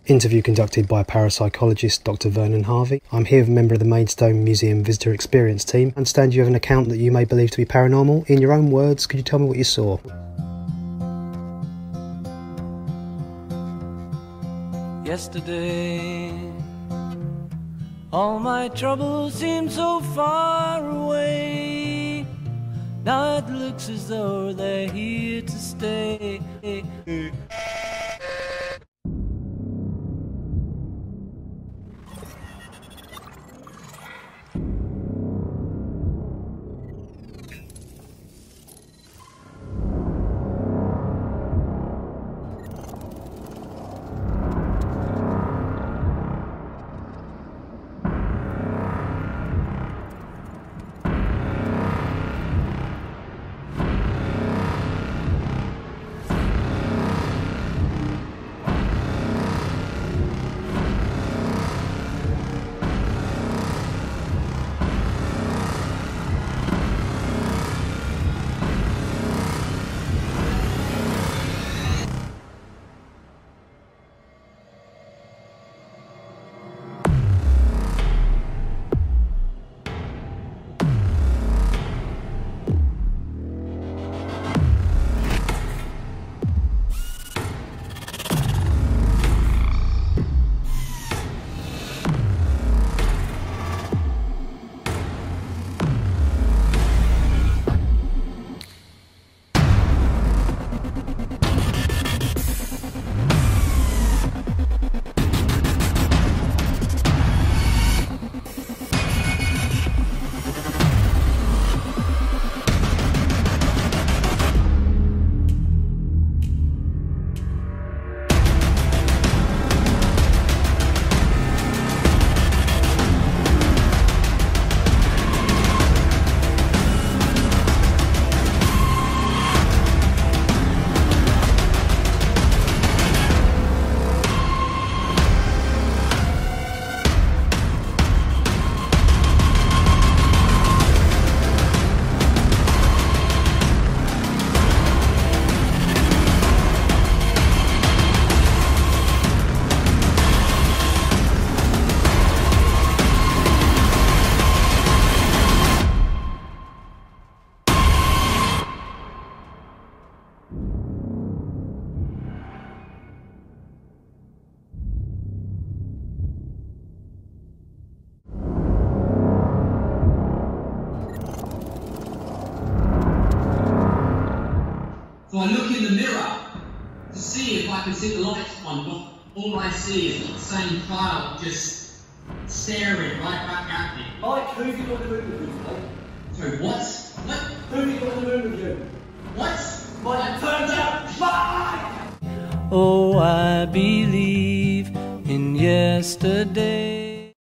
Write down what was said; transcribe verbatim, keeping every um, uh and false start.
Interview conducted by parapsychologist Doctor Vernon Harvey. I'm here with a member of the Maidstone Museum Visitor Experience team. I understand you have an account that you may believe to be paranormal. In your own words, could you tell me what you saw? Yesterday, all my troubles seemed so far away. Now it looks as though they're here to stay. So I look in the mirror to see if I can see the lights on, but all I see is the same cloud just staring right back at me. Mike, who have you got in the room with you today? Sorry, what? What? Who have you got in the room with you? What? Mike, turn down! Mike! Oh, I believe in yesterday.